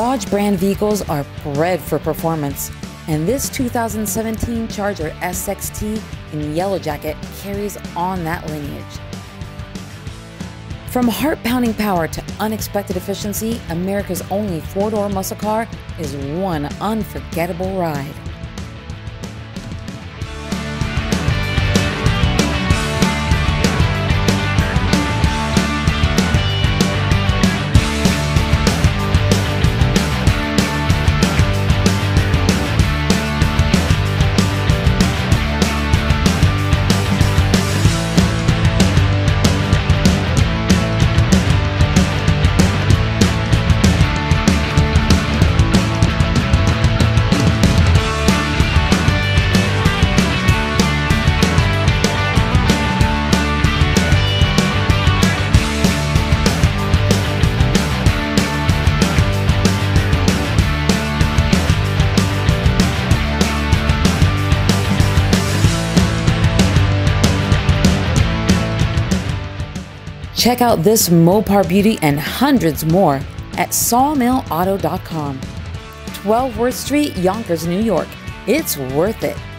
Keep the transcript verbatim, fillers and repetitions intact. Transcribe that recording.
Dodge brand vehicles are bred for performance, and this two thousand seventeen Charger S X T in Yellow Jacket carries on that lineage. From heart-pounding power to unexpected efficiency, America's only four-door muscle car is one unforgettable ride. Check out this Mopar beauty and hundreds more at sawmill auto dot com. twelve Worth Street, Yonkers, New York. It's worth it.